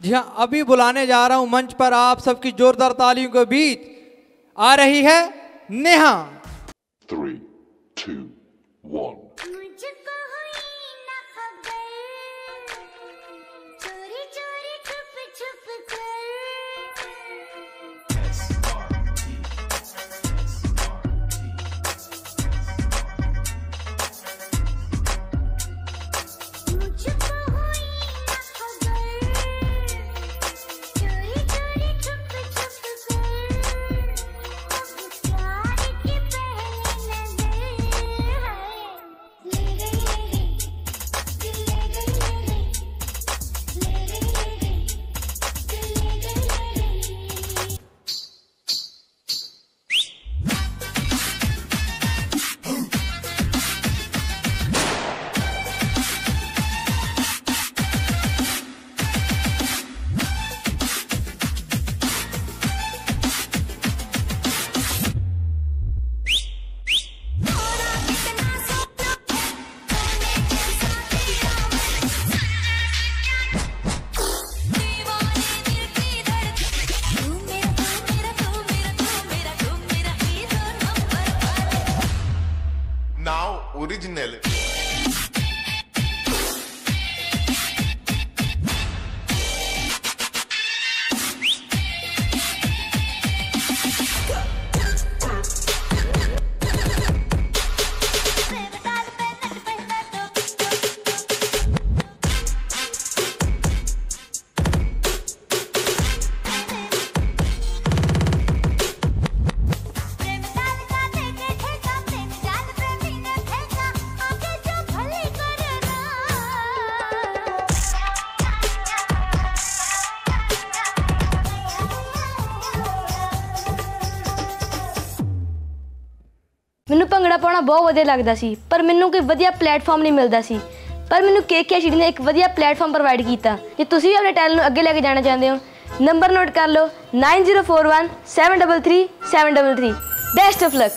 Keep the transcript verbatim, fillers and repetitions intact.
जी हाँ, अभी बुलाने जा रहा हूं मंच पर आप सबकी जोरदार तालियों के बीच आ रही है Neha. Three, two, one. Now original. ਮੈਨੂੰ ਭੰਗੜਾ ਪਾਉਣਾ ਬਹੁਤ ਵਧੀਆ ਲੱਗਦਾ ਸੀ, ਪਰ ਮੈਨੂੰ ਕੋਈ ਵਧੀਆ ਪਲੇਟਫਾਰਮ ਨਹੀਂ ਮਿਲਦਾ ਸੀ। ਪਰ ਮੈਨੂੰ ਕੇ ਕੇ ਐਚ ਡੀ ਨੇ ਇੱਕ ਵਧੀਆ ਪਲੇਟਫਾਰਮ ਪ੍ਰੋਵਾਈਡ ਕੀਤਾ। ਜੇ ਤੁਸੀਂ ਵੀ ਆਪਣੇ ਟੈਲੈਂਟ ਨੂੰ ਅੱਗੇ ਲੈ ਕੇ ਜਾਣਾ ਚਾਹੁੰਦੇ ਹੋ, ਨੰਬਰ ਨੋਟ ਕਰ ਲਓ nine zero four one seven three three seven three three. Best of luck.